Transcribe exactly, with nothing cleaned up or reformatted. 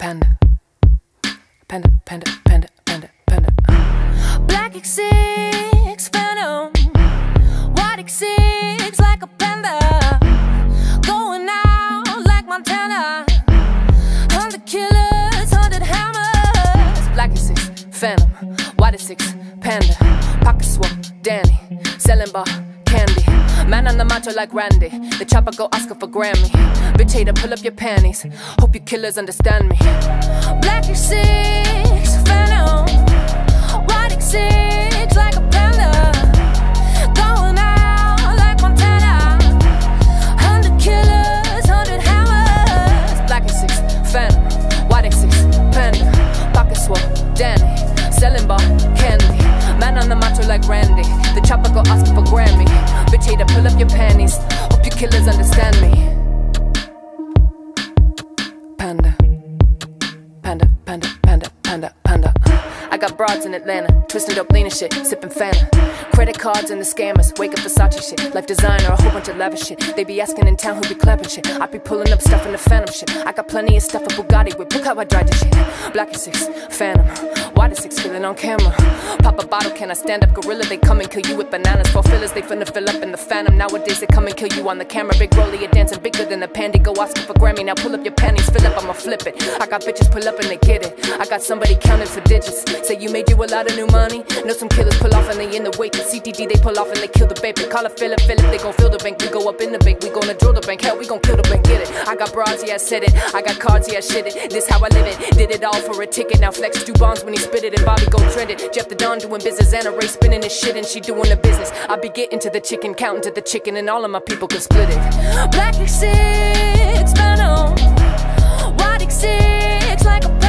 Panda, panda, panda, panda, panda, panda. Black X six Phantom, white X six like a panda, going out like Montana. Hundred killers, hundred hammers. Black X six Phantom, white X six Panda, pocket swole, Danny, selling bar candy. Man on the macho like Randy, the chopper go Oscar for Grammy. Bitch hater, pull up your panties, hope you killers understand me. Black X six Phantom, white X six like a panda, going out like Montana. Hundred killers, hundred hammers. Black X six Phantom, white X six Panda, pocket swole, Danny, selling bar candy. Man on the macho like Randy, the chopper go Oscar for Grammy. Bitch hater, pull up your panties, hope you killers understand me. Panda, panda, panda, panda, panda, panda. I got broads in Atlanta, twisting dope lean and shit, sipping Fanta. Credit cards and the scammers, wake up Versace shit, life designer, a whole bunch of lavish shit. They be asking in town who be clapping shit. I be pulling up stuff in the Phantom shit. I got plenty of stuff a Bugatti with, look how I drive this shit. Black X six Phantom, white X six feeling on camera. Pop a bottle, can I stand up gorilla? They come and kill you with bananas. For fillers, they finna fill up in the Phantom. Nowadays they come and kill you on the camera. Big rollie, you're dancing bigger than a pandy. Go Oscar for Grammy, now pull up your panties, fill up, I'ma flip it. I got bitches pull up and they get it. I got somebody counting for digits. Say you made you a lot of new money. Know some killers pull off and they in the wake. C T D they pull off and they kill the baby. Call it Philip, Philip, they gon' fill the bank. We go up in the bank, we gonna drill the bank. Hell, we gon' kill the bank, get it. I got broads, yeah, I said it. I got cards, yeah, I shit it. This how I live it. Did it all for a ticket. Now Flex do bombs when he spit it and Bobby go trend it. Jeff the Don doing business and a Ray spinning his shit and she doing the business. I be getting to the chicken, counting to the chicken, and all of my people can split it. Black X six Phantom, white X six like a